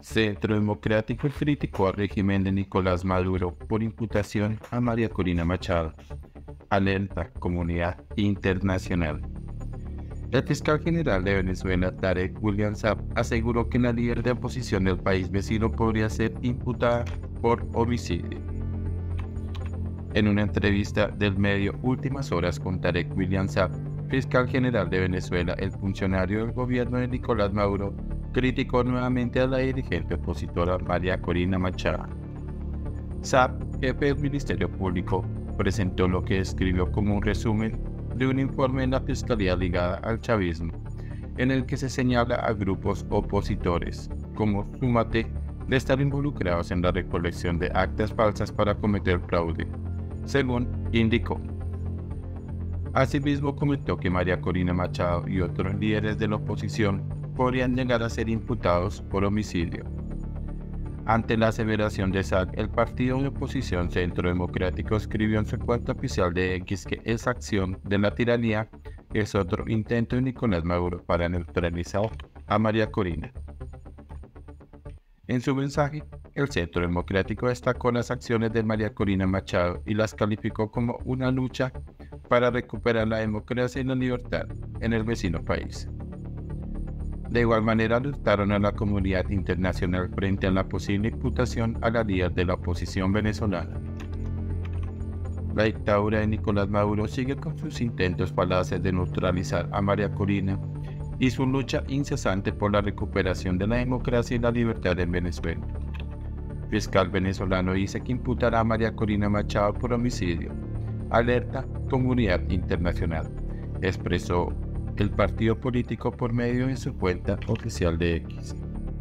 Centro Democrático criticó al régimen de Nicolás Maduro por imputación a María Corina Machado. Alerta comunidad internacional. El fiscal general de Venezuela, Tarek William Saab, aseguró que la líder de oposición del país vecino podría ser imputada por homicidio. En una entrevista del medio Últimas Horas con Tarek William Saab, fiscal general de Venezuela, el funcionario del gobierno de Nicolás Maduro criticó nuevamente a la dirigente opositora María Corina Machado. Saab, jefe del Ministerio Público, presentó lo que describió como un resumen de un informe de la Fiscalía ligada al chavismo, en el que se señala a grupos opositores, como Súmate, de estar involucrados en la recolección de actas falsas para cometer fraude, según indicó. Asimismo comentó que María Corina Machado y otros líderes de la oposición podrían llegar a ser imputados por homicidio. Ante la aseveración de Saab, el partido de oposición Centro Democrático escribió en su cuenta oficial de X que esa acción de la tiranía es otro intento de Nicolás Maduro para neutralizar a María Corina. En su mensaje, el Centro Democrático destacó las acciones de María Corina Machado y las calificó como una lucha para recuperar la democracia y la libertad en el vecino país. De igual manera alertaron a la comunidad internacional frente a la posible imputación a la líder de la oposición venezolana. La dictadura de Nicolás Maduro sigue con sus intentos falaces de neutralizar a María Corina y su lucha incesante por la recuperación de la democracia y la libertad en Venezuela. El fiscal venezolano dice que imputará a María Corina Machado por homicidio. Alerta comunidad internacional, expresó el partido político por medio de su cuenta oficial de X.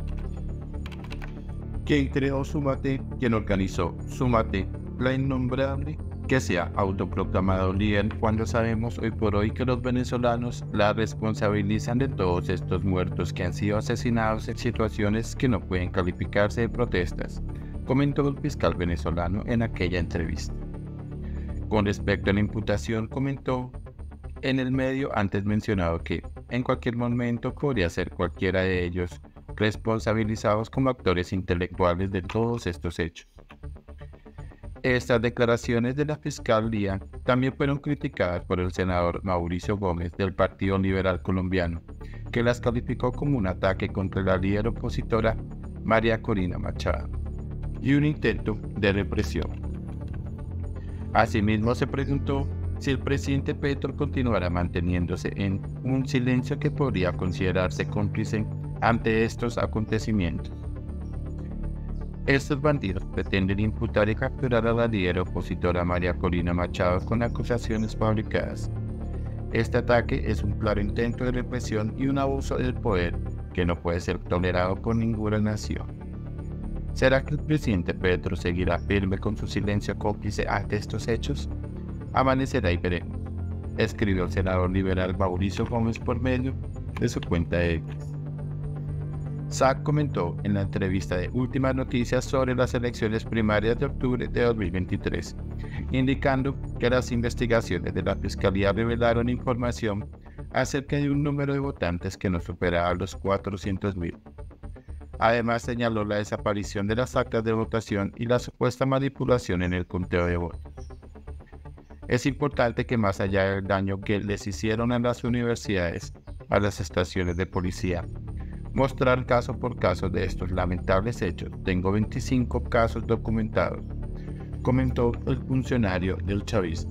Quien creó Súmate, quien organizó Súmate, la innombrable, que se ha autoproclamado líder cuando sabemos hoy por hoy que los venezolanos la responsabilizan de todos estos muertos que han sido asesinados en situaciones que no pueden calificarse de protestas, comentó el fiscal venezolano en aquella entrevista. Con respecto a la imputación, comentó en el medio antes mencionado que en cualquier momento podría ser cualquiera de ellos responsabilizados como actores intelectuales de todos estos hechos. Estas declaraciones de la Fiscalía también fueron criticadas por el senador Mauricio Gómez del Partido Liberal Colombiano, que las calificó como un ataque contra la líder opositora María Corina Machado y un intento de represión. Asimismo se preguntó si el presidente Petro continuará manteniéndose en un silencio que podría considerarse cómplice ante estos acontecimientos. Estos bandidos pretenden imputar y capturar a la líder opositora María Corina Machado con acusaciones fabricadas. Este ataque es un claro intento de represión y un abuso del poder que no puede ser tolerado por ninguna nación. ¿Será que el presidente Petro seguirá firme con su silencio cómplice ante estos hechos? Amanecerá y veremos, escribió el senador liberal Mauricio Gómez por medio de su cuenta X. Saab comentó en la entrevista de Últimas Noticias sobre las elecciones primarias de octubre de 2023, indicando que las investigaciones de la Fiscalía revelaron información acerca de un número de votantes que no superaba los 400,000. Además señaló la desaparición de las actas de votación y la supuesta manipulación en el conteo de votos. Es importante que más allá del daño que les hicieron a las universidades, a las estaciones de policía, mostrar caso por caso de estos lamentables hechos. Tengo 25 casos documentados, comentó el funcionario del chavismo.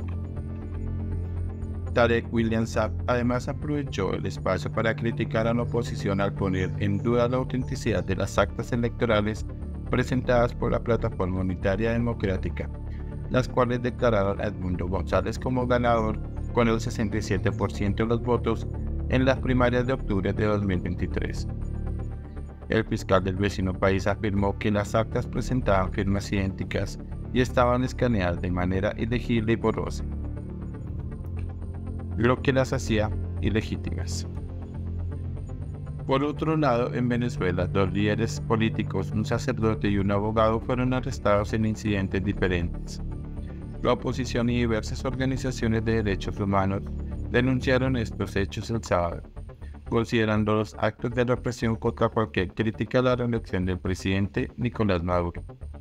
Tarek William Saab además aprovechó el espacio para criticar a la oposición al poner en duda la autenticidad de las actas electorales presentadas por la Plataforma Unitaria Democrática, las cuales declararon a Edmundo González como ganador con el 67% de los votos en las primarias de octubre de 2023. El fiscal del vecino país afirmó que las actas presentaban firmas idénticas y estaban escaneadas de manera ilegible y borrosa, lo que las hacía ilegítimas. Por otro lado, en Venezuela, 2 líderes políticos, un sacerdote y un abogado, fueron arrestados en incidentes diferentes. La oposición y diversas organizaciones de derechos humanos denunciaron estos hechos el sábado. considerando los actos de represión contra cualquier crítica a la reelección del presidente Nicolás Maduro.